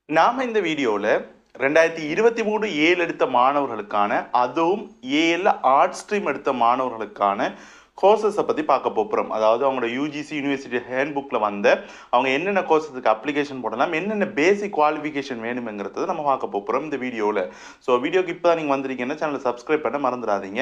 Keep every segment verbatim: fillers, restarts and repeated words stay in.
நாம இந்த வீடியோவில் ரெண்டாயிரத்தி இருபத்தி மூணு ஏழு எடுத்த மாணவர்களுக்கான அதுவும் ஏழு ஆர்ட் ஸ்ட்ரீம் எடுத்த மாணவர்களுக்கான கோர்சஸை பற்றி பார்க்க போகிறோம். அதாவது அவங்களோட யூஜிசி யூனிவர்சிட்டி ஹேண்ட் புக்கில் வந்த அவங்க என்னென்ன கோர்சஸுக்கு அப்ளிகேஷன் போடலாம், என்னென்ன பேசிக் குவாலிஃபிகேஷன் வேணுங்கிறத நம்ம பார்க்க போகிறோம் இந்த வீடியோவில். ஸோ வீடியோக்கு இப்போ தான் நீங்கள் வந்திருக்கீங்கன்னா சேனலை சப்ஸ்கிரைப் பண்ண மறந்துடாதீங்க.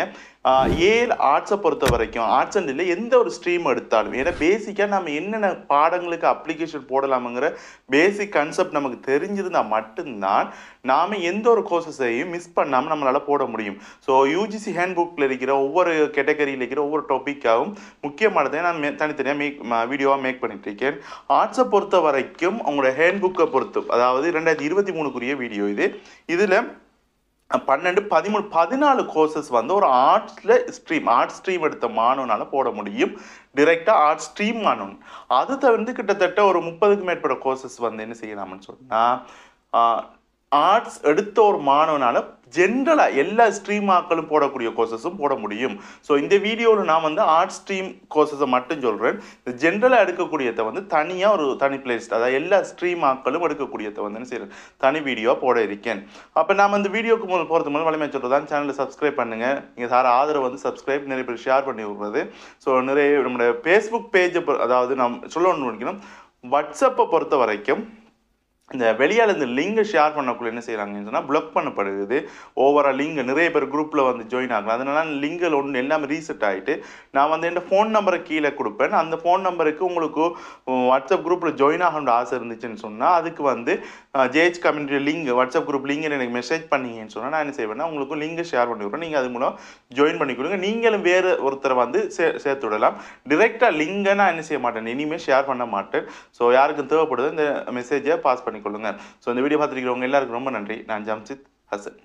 ஏழு ஆர்ட்ஸை பொறுத்த வரைக்கும் ஆர்ட்ஸ் அண்ட் இல்லை எந்த ஒரு ஸ்ட்ரீம் எடுத்தாலும் ஏன்னா பேசிக்காக நம்ம என்னென்ன பாடங்களுக்கு அப்ளிகேஷன் போடலாமுங்கிற பேசிக் கான்செப்ட் நமக்கு தெரிஞ்சிருந்தால் மட்டும்தான் நாம் எந்த ஒரு கோர்சஸையும் மிஸ் பண்ணாமல் நம்மளால் போட முடியும். ஸோ யூஜிசி ஹேண்ட் புக்கில் இருக்கிற ஒவ்வொரு கேட்டகரியில் இருக்கிற ஒவ்வொரு டாப்பிக்காகவும் முக்கியமானதை நான் மே தனித்தனியாக மேக் வீடியோவாக மேக் பண்ணிட்டு இருக்கேன். ஆர்ட்ஸை பொறுத்த வரைக்கும் அவங்களோட ஹேண்ட் புக்கை பொறுத்து, அதாவது ரெண்டாயிரத்தி இருபத்தி மூணுக்குரிய வீடியோ இது. இதில் பன்னெண்டு பதிமூணு பதினாலு கோர்சஸ் வந்து ஒரு ஆர்ட்ஸில் ஸ்ட்ரீம் ஆர்ட் ஸ்ட்ரீம் எடுத்த மாணவனால் போட முடியும். டிரெக்டாக ஆர்ட் ஸ்ட்ரீம் மாணவன் அது தவிர்த்து கிட்டத்தட்ட ஒரு முப்பதுக்கு மேற்பட்ட கோர்சஸ் வந்து என்ன செய்யலாம்னு சொன்னால் ஆர்ட்ஸ் எடுத்த ஒரு மாணவனால் ஜென்ரலாக எல்லா ஸ்ட்ரீம் ஆக்களும் போடக்கூடிய கோர்சஸும் போட முடியும். ஸோ இந்த வீடியோவில் நான் வந்து ஆர்ட் ஸ்ட்ரீம் கோர்சஸை மட்டும் சொல்கிறேன். இந்த ஜென்ரலாக எடுக்கக்கூடியதை வந்து தனியாக ஒரு தனி பிளேலிஸ்ட், அதாவது எல்லா ஸ்ட்ரீம் ஆக்களும் எடுக்கக்கூடியதை வந்து செய்கிறேன் தனி வீடியோவாக போட இருக்கேன். அப்போ நாம் இந்த வீடியோக்கு முதல் போகிறது முதல் வலிமையாக சொல்கிறதான் சேனலை சப்ஸ்கிரைப் பண்ணுங்கள். நீங்கள் சார் ஆதரவு வந்து சப்ஸ்கிரைப் நிறைய பேர் ஷேர் பண்ணி விடுறது. ஸோ நிறைய நம்மளுடைய ஃபேஸ்புக் பேஜை, அதாவது நாம் சொல்லணும்னு நினைக்கணும், வாட்ஸ்அப்பை பொறுத்த வரைக்கும் இந்த வெளியால் இந்த லிங்கை ஷேர் பண்ணக்குள்ள என்ன செய்கிறாங்கன்னு சொன்னால் பிளாக் பண்ணப்படுது. ஓவரால் லிங்க் நிறைய பேர் குரூப்பில் வந்து ஜாயின் ஆகலாம். அதனால லிங்கில் ஒன்று எல்லாமே ரீசெட் ஆகிட்டு நான் வந்து என் ஃபோன் நம்பரை கீழே கொடுப்பேன். அந்த ஃபோன் நம்பருக்கு உங்களுக்கு வாட்ஸ்அப் குரூப்பில் ஜாயின் ஆகணும்னு ஆசை இருந்துச்சுன்னு சொன்னால் அதுக்கு வந்து JH community link WhatsApp group link எனக்கு மெசேஜ் பண்ணிங்கன்னு சொன்னால் நான் என்ன செய்வேன்னா உங்களுக்கு லிங்கை ஷேர் பண்ணி விட்றேன். நீங்கள் அது மூலம் ஜாயின் பண்ணி கொடுங்க. நீங்களும் வேறு ஒருத்தரை வந்து சே சேர்த்து விடலாம். டிரெக்டாக லிங்கை நான் என்ன செய்ய மாட்டேன், இனிமேல் ஷேர் பண்ண மாட்டேன். ஸோ யாருக்கும் தேவைப்படுது இந்த மெசேஜை பாஸ் பண்ணி கொள்ளுங்க. ஸோ இந்த வீடியோ பார்த்துருக்கிறவங்க எல்லாருக்கும் ரொம்ப நன்றி. நான் ஜம்சித் ஹசன்.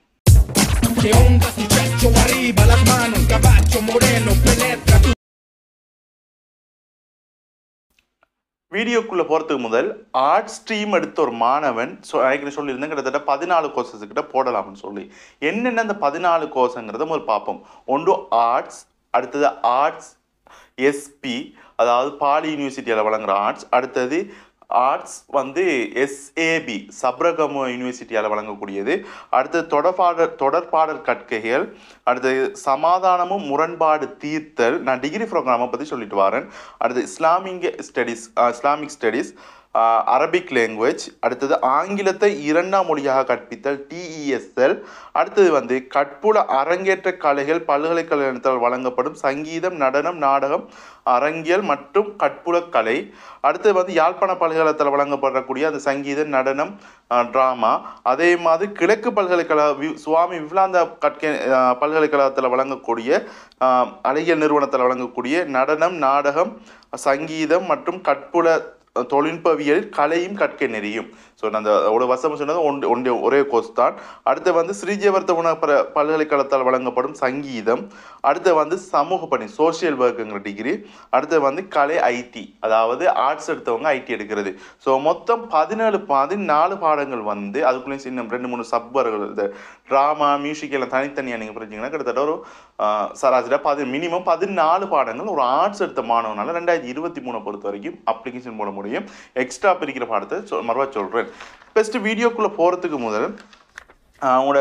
வீடியோக்குள்ளே போகிறதுக்கு முதல் ஆர்ட் ஸ்ட்ரீம் எடுத்த ஒரு மாணவன் ஸோ எனக்கு சொல்லியிருந்தேன் கிட்டத்தட்ட பதினாலு கோர்சஸ்கிட்ட போடலாம்னு சொல்லி. என்னென்ன அந்த பதினாலு கோர்ஸுங்கிறத முதல் பார்ப்போம். ஒன்று ஆர்ட்ஸ், அடுத்தது ஆர்ட்ஸ் எஸ்பி, அதாவது பாலி யூனிவர்சிட்டியில் வழங்குகிற ஆர்ட்ஸ். அடுத்தது ஆர்ட்ஸ் வந்து எஸ்ஏபி சப்ரகமோ யூனிவர்சிட்டியால் வழங்கக்கூடியது. அடுத்தது தொடர்பாடல் தொடர்பாடல் கற்கைகள். அடுத்தது சமாதானமும் முரண்பாடு தீர்த்தல். நான் டிகிரி ப்ரோக்ராமை பற்றி சொல்லிட்டு வரேன். அடுத்து Islamic studies Islamic studies Arabic language. அடுத்தது ஆங்கிலத்தை இரண்டாம் மொழியாக கற்பித்தல் டிஇஎஸ்எல். அடுத்தது வந்து கற்புல அரங்கேற்ற கலைகள் பல்கலைக்கழகத்தால் வழங்கப்படும் சங்கீதம், நடனம், நாடகம், அரங்கியல் மற்றும் கற்புல கலை. அடுத்தது வந்து யாழ்ப்பாண பல்கலைக்கழகத்தில் வழங்கப்படக்கூடிய அந்த சங்கீதம், நடனம், ட்ராமா. அதே மாதிரி கிழக்கு பல்கலைக்கழக சுவாமி விவேகானந்தா கற்கை பல்கலைக்கழகத்தில் வழங்கக்கூடிய அழகியல் நிறுவனத்தில் வழங்கக்கூடிய நடனம், நாடகம், சங்கீதம் மற்றும் கற்புல தொழில்நுட்பவியல் கலையும் கற்கை நெறியும். ஸோ அந்த ஒரு வசம் சொன்னது ஒன்று ஒன்று ஒரே கோர்ஸ் தான். அடுத்து வந்து ஸ்ரீஜெயவர்த்த உண பல்கலைக்கழகத்தால் வழங்கப்படும் சங்கீதம். அடுத்து வந்து சமூக பணி சோசியல் ஒர்க்குங்கிற டிகிரி. அடுத்து வந்து கலை ஐடி, அதாவது ஆர்ட்ஸ் எடுத்தவங்க ஐடி எடுக்கிறது. ஸோ மொத்தம் பதினேழு பதினாலு பாடங்கள் வந்து அதுக்குள்ளேயும் இன்னும் ரெண்டு மூணு சப்பர்கள் இந்த ட்ராமா, மியூசிக் எல்லாம் தனித்தனியாக நீங்கள் புரிஞ்சிங்கன்னா கிட்டத்தட்ட ஒரு சராசரியாக பதி மினிமம் பதினாலு பாடங்கள் ஒரு ஆர்ட்ஸ் எடுத்த மாணவனால ரெண்டாயிரத்தி இருபத்தி மூணை பொறுத்த வரைக்கும் அப்ளிகேஷன் போட முடியும். எக்ஸ்ட்ரா பிரிக்கிற பாடத்தை சொ மறுவா சொல்கிறேன். ஃபஸ்ட்டு வீடியோக்குள்ளே போகிறதுக்கு முதல் அவங்களோட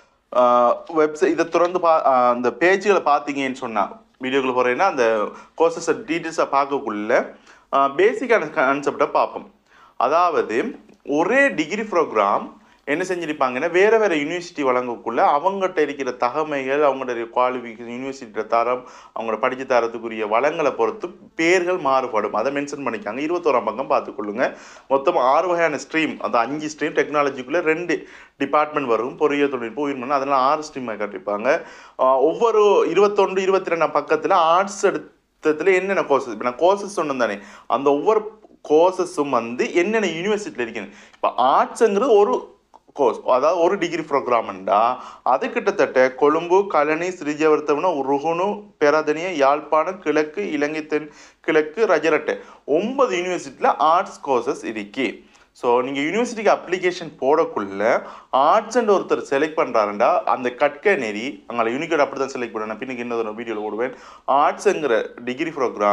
வெப்சைட் இதை திறந்து பா அந்த பேஜுகளை பார்த்தீங்கன்னு சொன்னால் வீடியோக்குள்ளே போகிறேன்னா அந்த கோர்சஸை டீட்டெயில்ஸை பார்க்கக்குள்ள பேசிக்கான கான்செப்டை பார்ப்போம். அதாவது ஒரே டிகிரி ப்ரோக்ராம் என்ன செஞ்சிருப்பாங்கன்னா வேறு வேறு யூனிவர்சிட்டி வழங்கக்குள்ள அவங்ககிட்ட இருக்கிற தகமைகள், அவங்களோட குவாலிஃபிகேஷன், யூனிவர்சிட்டியோட தரம், அவங்களோட படித்து தரத்துக்குரிய வளங்களை பொறுத்து பேர்கள் மாறுபடும். அதை மென்ஷன் பண்ணிக்காங்க. இருபத்தோராம் பக்கம் பார்த்துக்கொள்ளுங்க. மொத்தம் ஆறு வகையான ஸ்ட்ரீம், அந்த அஞ்சு ஸ்ட்ரீம் டெக்னாலஜிக்குள்ளே ரெண்டு டிபார்ட்மெண்ட் வரும், பொறியியல் தொழில்நுட்பம், உயிர்மனம், அதெல்லாம் ஆறு ஸ்ட்ரீமாக கட்டிருப்பாங்க. ஒவ்வொரு இருபத்தொன்று இருபத்தி ரெண்டாம் பக்கத்தில் ஆர்ட்ஸ் எடுத்ததில் என்னென்ன கோர்சஸ், இப்போ நான் கோர்சஸ் சொன்னேன் தானே, அந்த ஒவ்வொரு கோர்சஸும் வந்து என்னென்ன யூனிவர்சிட்டியில் இருக்குன்னு. இப்போ ஆர்ட்ஸுங்கிறது ஒரு கோர்ஸ், அதாவது ஒரு டிகிரி ப்ரோக்ராம்ண்டா அது கிட்டத்தட்ட கொழும்பு, கலனி, ஸ்ரீஜெயவர்த்தன, ருகுணு, பெரதனிய, யாழ்ப்பாணம், கிழக்கு, இலங்கை தென் கிழக்கு, ரஜரட்டை ஒன்பது யூனிவர்சிட்டியில் ஆர்ட்ஸ் கோர்சஸ் இருக்கு. ஸோ நீங்கள் யூனிவர்சிட்டிக்கு அப்ளிகேஷன் போடக்குள்ள ஆர்ட்ஸ் அண்ட் ஒருத்தர் செலக்ட் பண்ணுறாருண்டா அந்த கற்கை நெறி அங்கே யூனிகோட் அப்படி தான் செலக்ட் பண்ணேன். பின்னுக்கு இன்னொரு வீடியோவில் போடுவேன். ஆர்ட்ஸுங்கிற டிகிரி ப்ரோக்ராம்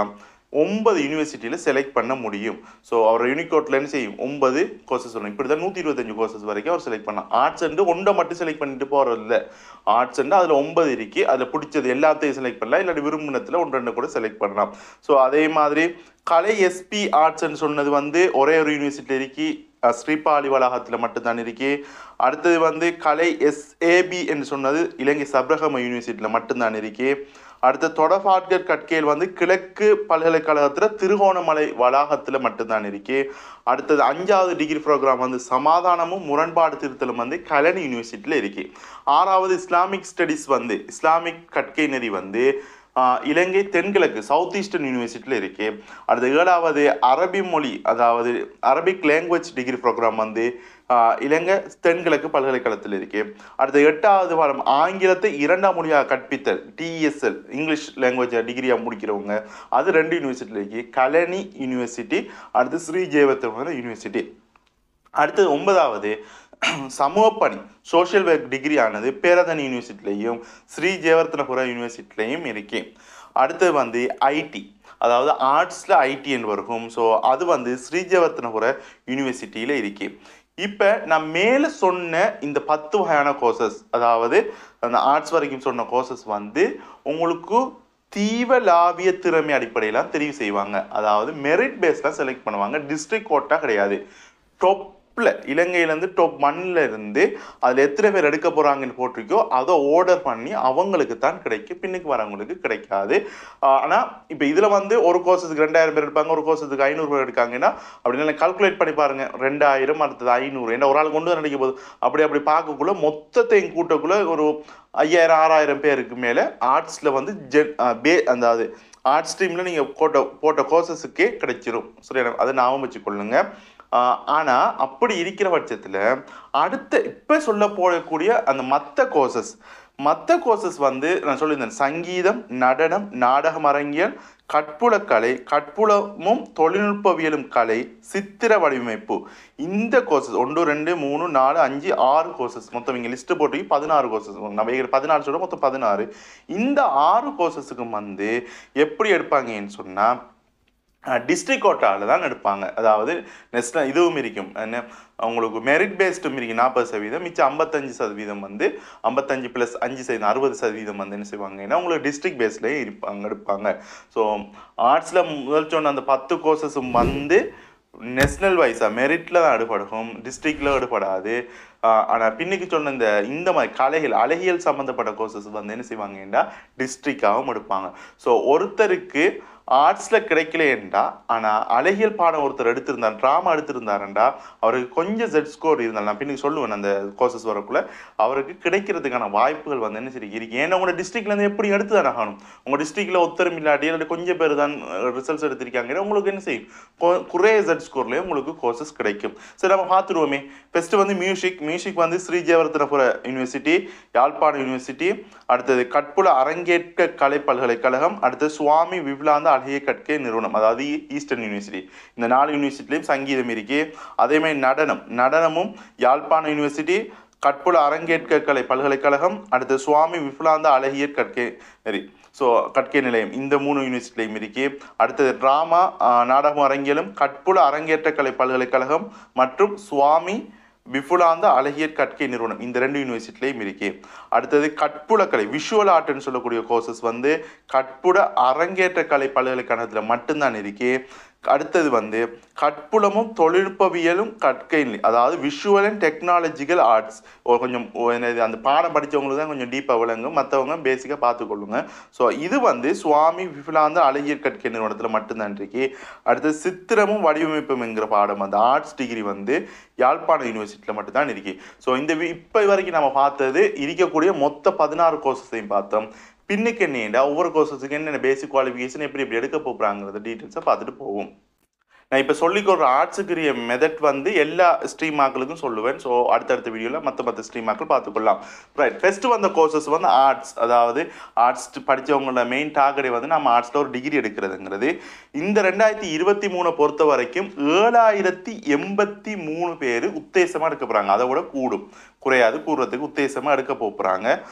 ஒன்பது யூனிவர்சிட்டியில் செலக்ட் பண்ண முடியும். ஸோ அவர் யூனிகோட்டில் என்ன செய்யும் ஒன்பது கோர்சஸ் சொல்லணும். இப்படி தான் நூற்றி இருபத்தஞ்சு கோர்சஸ் வரைக்கும் அவர் செலக்ட் பண்ணலாம். ஆர்ட்ஸ் அண்டு ஒன்றை மட்டும் செலக்ட் பண்ணிட்டு போகிறது இல்லை. ஆர்ட்ஸ் அண்டு அதில் ஒன்பது இருக்கு, அதில் பிடிச்சது எல்லாத்தையும் செலக்ட் பண்ணலாம், இல்லாட்டி விரும்பினத்தில் ஒன்று ரெண்டு கூட செலக்ட் பண்ணலாம். ஸோ அதே மாதிரி கலை எஸ்பி ஆர்ட்ஸ்ன்னு சொன்னது வந்து ஒரே ஒரு யூனிவர்சிட்டியில் இருக்கு, ஸ்ரீபாலி வளாகத்தில் மட்டும்தான் இருக்கு. அடுத்தது வந்து கலை எஸ்ஏபி என்று சொன்னது இலங்கை சப்ரகம யூனிவர்சிட்டியில் மட்டும்தான் இருக்கு. அடுத்த தொடர்பாட்கர் கற்கையில் வந்து கிழக்கு பல்கலைக்கழகத்தில் திருகோணமலை வளாகத்தில் மட்டும்தான் இருக்கு. அடுத்தது அஞ்சாவது டிகிரி ப்ரோக்ராம் வந்து சமாதானமும் முரண்பாடு திருத்தலும் வந்து கலனி யூனிவர்சிட்டியில் இருக்கு. ஆறாவது இஸ்லாமிக் ஸ்டடிஸ் வந்து இஸ்லாமிக் கற்கை நெறி வந்து இலங்கை தென்கிழக்கு சவுத் ஈஸ்டர்ன் யூனிவர்சிட்டியில் இருக்கு. அடுத்த ஏழாவது அரபி மொழி அதாவது அரபிக் லாங்குவேஜ் டிகிரி ப்ரோக்ராம் வந்து இலங்கை தென்கிழக்கு பல்கலைக்கழகத்தில் இருக்கு. அடுத்த எட்டாவது வாரம் ஆங்கிலத்தை இரண்டாம் மொழியாக கற்பித்தல் டிஎஸ்எல் இங்கிலீஷ் லாங்குவேஜ் டிகிரியாக முடிக்கிறவங்க அது ரெண்டு யூனிவர்சிட்டியில் இருக்கு, கலனி யூனிவர்சிட்டி, அடுத்து ஸ்ரீ ஜெயவர்தன யூனிவர்சிட்டி. அடுத்தது ஒன்பதாவது சமூக பணி சோஷியல் ஒர்க் டிகிரி ஆனது பேரதன் யூனிவர்சிட்டிலையும் ஸ்ரீ ஜெயவர்தனபுர யூனிவர்சிட்டிலையும் இருக்கு. அடுத்தது வந்து ஐடி அதாவது ஆர்ட்ஸில் ஐடின்னு வரும். ஸோ அது வந்து ஸ்ரீ ஜெயவர்தனபுர யூனிவர்சிட்டியில் இருக்கு. இப்போ நான் மேலே சொன்ன இந்த பத்து வகையான கோர்சஸ் அதாவது அந்த ஆர்ட்ஸ் வரைக்கும் சொன்ன கோர்சஸ் வந்து உங்களுக்கு தீவலாவிய திறமை அடிப்படையில் தெரிவு செய்வாங்க. அதாவது மெரிட் பேஸ்லாம் செலக்ட் பண்ணுவாங்க, டிஸ்ட்ரிக்ட் கோட்டா கிடையாது. டாப் இலங்கையிலேருந்து டாப் ஒன்ல இருந்து அதில் எத்தனை பேர் எடுக்க போகிறாங்கன்னு போட்டிருக்கோ அதை ஆர்டர் பண்ணி அவங்களுக்கு தான் கிடைக்கும், பின்னுக்கு வரவங்களுக்கு கிடைக்காது. ஆனால் இப்போ இதில் வந்து ஒரு கோர்ஸுக்கு ரெண்டாயிரம் பேர் எடுப்பாங்க, ஒரு கோர்ஸுக்கு ஐநூறு பேர் எடுக்காங்கன்னா அப்படின்னு கால்குலேட் பண்ணி பாருங்க, ரெண்டாயிரம் அடுத்தது ஐநூறு என்ன ஒரு ஆள் கொண்டு வந்து நினைக்கும் போது அப்படி அப்படி பார்க்கக்குள்ள மொத்தத்தையும் கூட்டக்குள்ள ஒரு ஐயாயிரம் ஆறாயிரம் பேருக்கு மேலே ஆர்ட்ஸில் வந்து ஜென் பே அந்த ஆர்ட்ஸ் ஸ்ட்ரீமில் நீங்கள் போட்ட போட்ட கோர்சஸுக்கே கிடைச்சிரும். சரி, அதை ஞாபகம் வச்சுக்கொள்ளுங்க. ஆனால் அப்படி இருக்கிற பட்சத்தில் அடுத்த இப்போ சொல்ல போகக்கூடிய அந்த மற்ற கோர்சஸ் மற்ற கோர்சஸ் வந்து நான் சொல்லியிருந்தேன் சங்கீதம், நடனம், நாடகம், அரங்கியல், கற்புலக்கலை, கற்புலமும் தொழில்நுட்பவியலும் கலை, சித்திர வடிவமைப்பு, இந்த கோர்சஸ் ஒன்று ரெண்டு மூணு நாலு அஞ்சு ஆறு கோர்சஸ் மொத்தம் இங்கே லிஸ்ட்டு போட்டு பதினாறு கோர்சஸ் நம்ம பதினாறு சொல்ல மொத்தம் பதினாறு. இந்த ஆறு கோர்சஸுக்கும் வந்து எப்படி எடுப்பாங்கன்னு சொன்னால் டிஸ்ட்ரிக்ட் கோட்டாவில் தான் எடுப்பாங்க. அதாவது நெக்ஸ்ட் இதுவும் இருக்கும் என்ன உங்களுக்கு மெரிட் பேஸ்டும் இருக்கும் நாற்பது சதவீதம், மிச்சம் ஐம்பத்தஞ்சு சதவீதம் வந்து ஐம்பத்தஞ்சு ப்ளஸ் அஞ்சு சதவீதம் அறுபது சதவீதம் வந்து என்ன செய்வாங்க ஏன்னா உங்களுக்கு டிஸ்ட்ரிக்ட் பேஸ்லேயே இருப்பாங்க எடுப்பாங்க. ஸோ ஆர்ட்ஸில் முதல் சொன்ன அந்த பத்து கோர்சஸும் வந்து நேஷ்னல் வைஸாக மெரிட்டில் தான் எடுபடும், டிஸ்ட்ரிக்டில் எடுபடாது. ஆனால் பின்னுக்கு சொன்ன இந்த இந்த மாதிரி கலைகள் அழகியல் சம்மந்தப்பட்ட கோர்சஸ் வந்து என்ன செய்வாங்கன்னா டிஸ்ட்ரிக்டாகவும் எடுப்பாங்க. ஸோ ஒருத்தருக்கு ஆர்ட்ஸில் கிடைக்கலேண்டா ஆனால் அழகியல் பாடம் ஒருத்தர் எடுத்திருந்தார், ட்ராமா எடுத்திருந்தாருண்டா அவருக்கு கொஞ்சம் ஜெட் ஸ்கோர் இருந்தால் நான் பின்னுக்கு சொல்லுவேன் அந்த கோர்சஸ் வரக்குள்ள அவருக்கு கிடைக்கிறதுக்கான வாய்ப்புகள் வந்து என்ன சரி இருக்கு. ஏன்னா உங்களோட டிஸ்ட்ரிக்ட்லேருந்து எப்படி எடுத்து தானே ஆகணும், உங்கள் டிஸ்ட்ரிக்டில் ஒத்தரும் இல்லாட்டி இல்லாட்டி கொஞ்சம் பேர் தான் ரிசல்ட்ஸ் எடுத்திருக்காங்கன்னா உங்களுக்கு என்ன செய்யும் குறைய ஜெட் ஸ்கோர்லேயே உங்களுக்கு கோர்சஸ் கிடைக்கும். சரி நம்ம பார்த்துருவோமே. ஃபஸ்ட்டு வந்து மியூசிக் மியூசிக் வந்து ஸ்ரீ ஜெயவர்தனபுர யூனிவர்சிட்டி, யாழ்ப்பாணம் யூனிவர்சிட்டி, அடுத்தது கற்புல அரங்கேற்க கலை பல்கலைக்கழகம், அடுத்தது சுவாமி விவேகானந்தா அழகிய கற்கை நிறுவனம் அதாவது ஈஸ்டர்ன் யூனிவர்சிட்டி. இந்த நாலு யூனிவர்சிட்டிலையும் சங்கீதம் இருக்கு. அதே மாதிரி நடனம் நடனமும் யாழ்ப்பாணம் யூனிவர்சிட்டி, கற்புல அரங்கேற்க கலை பல்கலைக்கழகம், அடுத்து சுவாமி விவேகானந்தா அழகிய கற்கை நெறி ஸோ கற்கை நிலையம் இந்த மூணு யூனிவர்சிட்டிலையும் இருக்கு. அடுத்தது ட்ராமா நாடகம் அரங்கியலும் கற்புல அரங்கேற்ற கலை பல்கலைக்கழகம் மற்றும் சுவாமி விவேகானந்தா அழகிய கற்கை நிறுவனம் இந்த ரெண்டு யூனிவர்சிட்டிலையும் இருக்கு. அடுத்தது கற்புலக்கலை விஷுவல் ஆர்ட்னு சொல்லக்கூடிய கோர்சஸ் வந்து கற்புட அரங்கேற்ற கலை பல்கலைக்கழகத்தில் மட்டும்தான் இருக்கு. அடுத்தது வந்து கற்புலமும் தொழில்நுட்பவியலும் கற்கை அதாவது விஷுவல் அண்ட் டெக்னாலஜிக்கல் ஆர்ட்ஸ் கொஞ்சம் அந்த பாடம் படித்தவங்களுக்கு தான் கொஞ்சம் டீப்பாக விளங்கும், மற்றவங்க பேசிக்காக பார்த்துக்கொள்ளுங்க. ஸோ இது வந்து சுவாமி விவேகானந்தா அழகிய கற்கை நிறுவனத்தில் மட்டும்தான் இருக்கு. அடுத்தது சித்திரமும் வடிவமைப்பும் என்கிற பாடம் அந்த ஆர்ட்ஸ் டிகிரி வந்து யாழ்ப்பாணம் யூனிவர்சிட்டியில் மட்டும்தான் இருக்கு. ஸோ இந்த இப்போ வரைக்கும் நம்ம பார்த்தது இருக்கக்கூடிய மொத்த பதினாறு கோர்சஸையும் பார்த்தோம். பின்னுக்கு என்னடா ஒவ்வொரு கோர்சஸுக்கு என்னென்ன பேசிக் குவாலிஃபிகேஷன் எப்படி எப்படி எடுக்க போகிறாங்கிறத டீட்டெயில்ஸை பார்த்துட்டு போவோம். நான் இப்போ சொல்லிக்கொடுற ஆர்ட்ஸுக்குரிய மெதட் வந்து எல்லா ஸ்ட்ரீம் மாக்களுக்கும் சொல்லுவேன். ஸோ அடுத்தடுத்த வீடியோவில் மற்ற மற்ற ஸ்ட்ரீம் மாக்கள் பார்த்துக்கொள்ளலாம். ரைட், ஃபஸ்ட்டு வந்த கோர்சஸ் வந்து ஆர்ட்ஸ் அதாவது ஆர்ட்ஸ் படித்தவங்களோட மெயின் டார்கெட் வந்து நம்ம ஆர்ட்ஸில் ஒரு டிகிரி எடுக்கிறதுங்கிறது. இந்த ரெண்டாயிரத்தி இருபத்தி மூணை பொறுத்த வரைக்கும் ஏழாயிரத்தி எண்பத்தி மூணு பேர் உத்தேசமாக எடுக்க போகிறாங்க. அதை விட கூடும் குறையாது கூடுறதுக்கு உத்தேசமாக எடுக்க போகிறாங்க.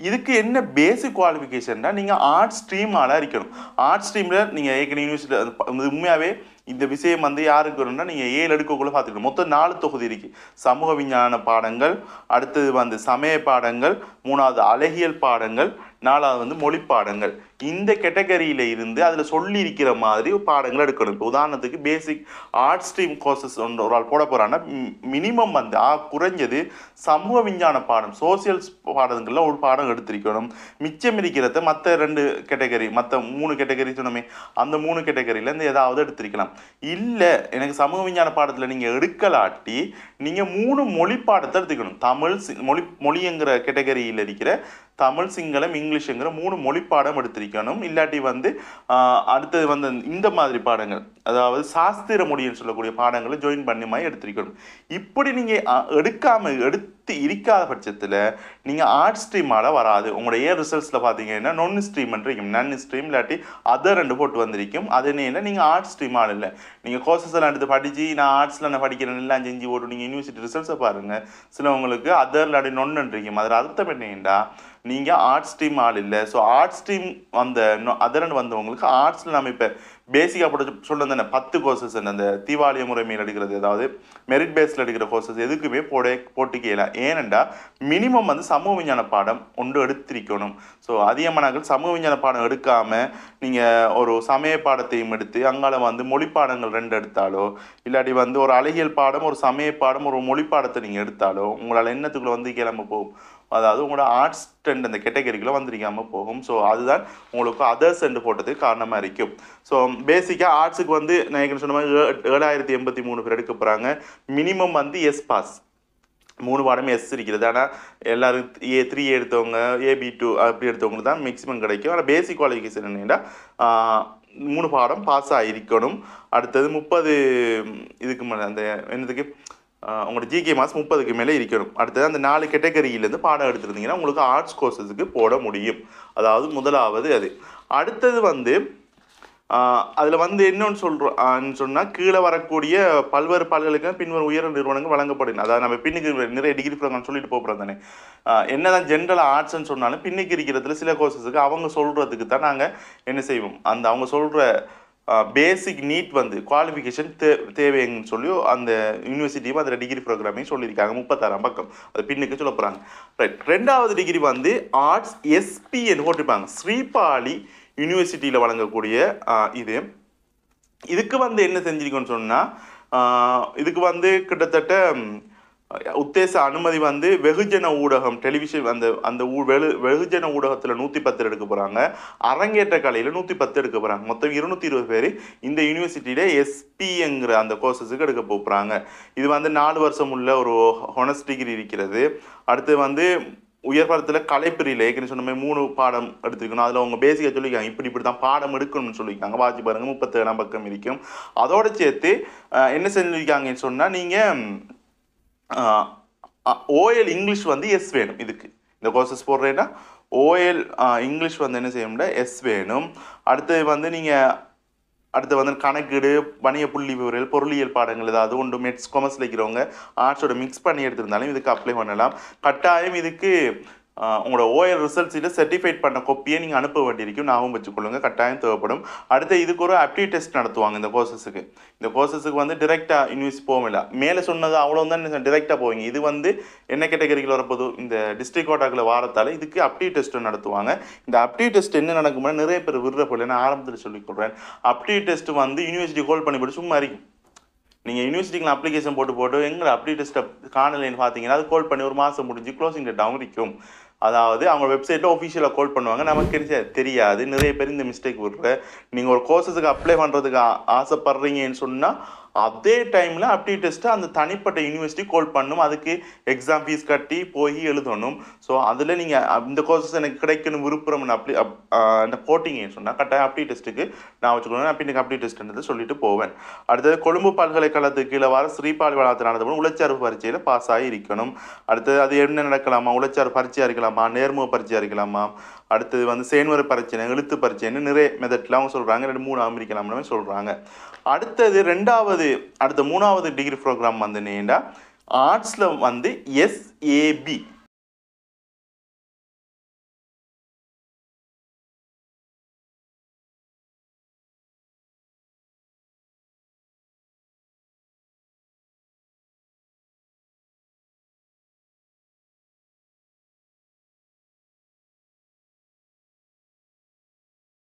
இதுக்கு என்ன பேசிக் குவாலிஃபிகேஷன்னா நீங்கள் ஆர்ட்ஸ் ஸ்ட்ரீமால இருக்கணும். ஆர்ட்ஸ் ஸ்ட்ரீமில் நீங்கள் ஏற்கனவே யூனிவர்சிட்டி உண்மையாகவே இந்த விஷயம் வந்து யாருக்கு வரும்னா நீங்கள் ஏழு எடுக்கக்குள்ள பார்த்துக்கணும். மொத்தம் நாலு தொகுதி இருக்கு. சமூக விஞ்ஞான பாடங்கள், அடுத்தது வந்து சமய பாடங்கள், மூணாவது அழகியல் பாடங்கள், நாலாவது வந்து மொழி பாடங்கள். இந்த கேட்டகரியில இருந்து அதில் சொல்லி இருக்கிற மாதிரி பாடங்கள் எடுக்கணும். இப்போ உதாரணத்துக்கு பேசிக் ஆர்ட் ஸ்ட்ரீம் கோர்சஸ் ஒன்று ஒரு ஆள் போட போகிறான்னா மினிமம் வந்து ஆ குறைஞ்சது சமூக விஞ்ஞான பாடம் சோசியல் பாடங்களில் ஒரு பாடம் எடுத்திருக்கணும். மிச்சம் இருக்கிறத மற்ற ரெண்டு கேட்டகரி மற்ற மூணு கேட்டகரி சொன்னோமே அந்த மூணு கேட்டகரியிலேருந்து ஏதாவது எடுத்திருக்கலாம். இல்லை எனக்கு சமூக விஞ்ஞான பாடத்தில் நீங்கள் எடுக்கலாட்டி நீங்கள் மூணு மொழி பாடத்தை எடுத்துக்கணும். தமிழ் மொழி மொழிங்கிற கேட்டகரியில் இருக்கிற தமிழ், சிங்களம், இங்கிலீஷுங்கிற மூணு மொழி பாடம் எடுத்திருக்கணும். இல்லாட்டி வந்து அடுத்தது வந்து இந்த மாதிரி பாடங்கள் அதாவது சாஸ்திர மொழின்னு சொல்லக்கூடிய பாடங்களை ஜாயின் பண்ணி மாதிரி எடுத்திருக்கணும். இப்படி நீங்கள் எடுக்காமல் எடுத்து இருக்காத பட்சத்தில் நீங்கள் ஆர்ட் ஸ்ட்ரீமால் வராது. உங்களோட ஏ ரிசல்ட்ஸில் பார்த்தீங்கன்னா நொன் ஸ்ட்ரீம் இருக்கும், நன் ஸ்ட்ரீம் இல்லாட்டி அதர் ரெண்டு போட்டு வந்திருக்கும். அது என்ன நீங்கள் ஆர்ட் ஸ்ட்ரீமால் இல்லை. நீங்கள் கோர்சஸ் எல்லாம் எடுத்து படித்து நான் ஆர்ட்ஸில் நான் படிக்கிறேன் எல்லாம் செஞ்சு போட்டு நீங்கள் யூனிவர்சிட்டி ரிசல்ட்ஸை பாருங்கள். சிலவங்களுக்கு அதர் இல்லாட்டி நொன்னு இருக்கும். அதில் அர்த்தம் என்னன்னா நீங்கள் ஆர்ட் ஸ்ட்ரீம் ஆள் இல்லை. ஸோ ஆர்ட் ஸ்ட்ரீம் வந்த அதரன் வந்தவங்களுக்கு ஆர்ட்ஸில் நம்ம இப்போ பேசிக்காக போட்டு சொல்ல தானே பத்து கோர்சஸ் அந்த தீபாவளி முறைமையில் எடுக்கிறது அதாவது மெரிட் பேஸில் எடுக்கிற கோர்சஸ் எதுக்குமே போட போட்டுக்கல. ஏனெண்டா மினிமம் வந்து சமூக விஞ்ஞான பாடம் ஒன்று எடுத்திருக்கணும். ஸோ அதிகமானாக்கள் சமூக விஞ்ஞான பாடம் எடுக்காமல் நீங்கள் ஒரு சமய பாடத்தையும் எடுத்து அங்கால வந்து மொழி பாடங்கள் ரெண்டு எடுத்தாலோ இல்லாட்டி வந்து ஒரு அழகியல் பாடம் ஒரு சமய பாடம் ஒரு மொழி பாடத்தை நீங்கள் எடுத்தாலோ உங்களால் என்னத்துக்குள்ளே வந்து கிளம்ப போகும். அதாவது உங்களோட ஆர்ட்ஸ் ட்ரெண்ட் அந்த கேட்டகரிக்குள்ளே வந்திருக்காமல் போகும். ஸோ அதுதான் உங்களுக்கு அதர்ஸ் ரெண்டு போட்டதுக்கு காரணமாக இருக்கும். ஸோ பேசிக்காக ஆர்ட்ஸுக்கு வந்து நான் ஏற்கனவே சொன்ன மாதிரி ஏழாயிரத்தி எண்பத்தி மூணு பேர் எடுக்க போகிறாங்க. மினிமம் வந்து எஸ் பாஸ் மூணு பாடமே எஸ் இருக்கிறது. ஆனால் எல்லோரும் ஏ த்ரீ எடுத்தவங்க ஏபி டூ அப்படி எடுத்தவங்களுக்கு தான் மேக்ஸிமம் கிடைக்கும். ஆனால் பேசிக் குவாலிஃபிகேஷன் என்னென்னா மூணு பாடம் பாஸ் ஆகிருக்கணும். அடுத்தது முப்பது இதுக்கு மேலே அந்த என்னதுக்கு உங்களோட ஜிகே மாஸ் முப்பதுக்கு மேலே இருக்கணும். அடுத்தது அந்த நாலு கேட்டகரியிலேருந்து பாடம் எடுத்துருந்தீங்கன்னா உங்களுக்கு ஆர்ட்ஸ் கோர்சஸுக்கு போட முடியும். அதாவது முதலாவது அது. அடுத்தது வந்து அதில் வந்து என்னன்னு சொல்கிறோம் சொன்னால் கீழே வரக்கூடிய பல்வேறு பல்கலைக்கழகம் பின்வரும் உயர் நிறுவனங்கள் வழங்கப்படும். அதாவது நம்ம பின்னுக்கு நிறைய டிகிரி ப்ரோக்ராம் சொல்லிட்டு போகிறோம் தானே. என்னதான் ஜென்ரல் ஆர்ட்ஸ்ன்னு சொன்னாலும் பின்னுக்கு இருக்கிறதுல சில கோர்சஸுக்கு அவங்க சொல்கிறதுக்கு தான் நாங்கள் என்ன செய்வோம் அந்த அவங்க சொல்கிற பேசிக் நீட் வந்து குவாலிஃபிகேஷன் தே தேவைன்னு சொல்லி அந்த யூனிவர்சிட்டியும் அதில் டிகிரி ப்ரோக்ராமையும் சொல்லியிருக்காங்க. முப்பத்தாறாம் பக்கம் அது பின்னுக்கு சொல்ல போகிறாங்க. ரைட். ரெண்டாவது டிகிரி வந்து ஆர்ட்ஸ் எஸ்பின்னு போட்டிருப்பாங்க. ஸ்ரீபாலி யூனிவர்சிட்டியில் வழங்கக்கூடிய இது இதுக்கு வந்து என்ன செஞ்சிருக்கோன்னு சொன்னால் இதுக்கு வந்து கிட்டத்தட்ட உத்தேச அனுமதி வந்து வெகுஜன ஊடகம் டெலிவிஷன் அந்த அந்த வெகு வெகுஜன ஊடகத்தில் நூற்றி பத்து எடுக்க போகிறாங்க. அரங்கேற்ற கலையில் நூற்றி பத்து எடுக்க போகிறாங்க. மொத்தம் இருநூற்றி இருபது பேர் இந்த யூனிவர்சிட்டியில் எஸ்பிங்கிற அந்த கோர்சஸுக்கு எடுக்க போகிறாங்க. இது வந்து நாலு வருஷம் உள்ள ஒரு ஹானர்ஸ் டிகிரி இருக்கிறது. அடுத்து வந்து உயர்பரத்தில் கலைப்பிரியில் ஏற்கனவே சொன்ன மாதிரி மூணு பாடம் எடுத்துக்கணும். அதில் அவங்க பேசிக்காக சொல்லியிருக்காங்க இப்படி இப்படி தான் பாடம் எடுக்கணும்னு சொல்லியிருக்காங்க. வாட்சி பாருங்கள் முப்பத்தேழாம் பக்கம் இருக்கும். அதோடு சேர்த்து என்ன செஞ்சுருக்காங்கன்னு சொன்னால் நீங்கள் ஓஎல் இங்கிலீஷ் வந்து எஸ் வேணும். இதுக்கு இந்த கோர்சஸ் போடுறேன்னா ஓஎல் இங்கிலீஷ் வந்து என்ன செய்யணும்னா எஸ் வேணும். அடுத்தது வந்து நீங்கள் அடுத்து வந்து கணக்கீடு வணிக புள்ளி விவரங்கள் பொருளியல் பாடங்கள் ஏதாவது ஒன்று மெட்ஸ் காமர்ஸில் இருக்கிறவங்க ஆர்ட்ஸோட மிக்ஸ் பண்ணி எடுத்திருந்தாலும் இதுக்கு அப்ளை பண்ணலாம். கட்டாயம் இதுக்கு உங்களோட ஓஎல் ரிசல்ட்ஸில் சர்டிஃபைட் பண்ண கொப்பியை நீங்கள் அனுப்ப வேண்டியிருக்கும். ஞாபகம் வச்சுக்கொள்ளுங்க. கட்டாயம் தேவைப்படும். அடுத்து இதுக்கு ஒரு ஆப்டிடியூட் டெஸ்ட் நடத்துவாங்க இந்த கோர்சஸுக்கு. இந்த கோர்சஸுக்கு வந்து டிரெக்டாக யூனிவர்சிட்டி போகல. மேலே சொன்னது அவ்வளோ தான் டிரெக்டாக போவீங்க. இது வந்து என்ன கேட்டகரியில் வரப்போது இந்த டிஸ்ட்ரிக்ட் கோட்டாக்கில் வாரத்தால் இதுக்கு ஆப்டிடியூட் டெஸ்ட் நடத்துவாங்க. இந்த ஆப்டிடியூட் டெஸ்ட் என்ன நடக்கும்னா நிறைய பேர் விடுற போல நான் ஆரம்பத்தில் சொல்லிக் கொடுறேன். ஆப்டிடியூட் டெஸ்ட் வந்து யூனிவர்சிட்டி ஹோல்ட் பண்ணி போட்டு சும்மா இருக்கும். நீங்கள் யூனிவர்சிட்டிக்கு அப்ளிகேஷன் போட்டு போட்டு எங்களை அப்டிடியூட் டெஸ்ட்டை காணலைன்னு பார்த்தீங்கன்னா அது கால் பண்ணி ஒரு மாதம் முடிஞ்சு க்ளோசிங் டேட்டாகவும் இருக்கும். அதாவது அவங்க வெப்சைட்டில் ஒஃபிஷியலாக கால் பண்ணுவாங்க. நமக்கு தெரியாது. நிறைய பேர் இந்த மிஸ்டேக் விடுற. நீங்கள் ஒரு கோர்ஸஸுக்கு அப்ளை பண்ணுறதுக்கு ஆசைப்படுறீங்கன்னு சொன்னால் அதே டைமில் ஆப்டிடியூட் டெஸ்ட்டை அந்த தனிப்பட்ட யூனிவர்சிட்டி கால் பண்ணும். அதுக்கு எக்ஸாம் ஃபீஸ் கட்டி போய் எழுதணும். ஸோ அதில் நீங்கள் இந்த கோர்சஸ் எனக்கு கிடைக்கணும் விருப்பம் அப்படி அந்த போட்டிங்கன்னு சொன்னால் கட்டாயம் ஆப்டிடியூட் டெஸ்ட்டுக்கு நான் வச்சுக்கணும். அப்படி எனக்கு ஆப்டிடியூட் டெஸ்ட்ன்றது சொல்லிட்டு போவேன். அடுத்தது கொழும்பு பல்கலைக்கழகத்துக்கு கீழே வர ஸ்ரீபாலி வளாகத்தில் நடந்தபோது உளச்சார்பு பரீட்சையில் பாஸ் ஆகி இருக்கணும். அடுத்தது அது என்ன நடக்கலாமா உளச்சார்பு பரீட்சையாக இருக்கலாமா நேர்முக பரீட்சையாக இருக்கலாமா அடுத்தது வந்து செயல்முறை பரீட்சை எழுத்து பரீட்சைன்னு நிறைய மெத்தட்லாம் அவங்க சொல்கிறாங்க. ரெண்டு மூணு அமெரிக்கலாம்னு சொல்கிறாங்க. அடுத்தது ரெண்டாவது அடுத்த மூணாவது டிகிரி ப்ரோக்ராம் வந்து என்னென்னா ஆர்ட்ஸில் வந்து எஸ்ஏபி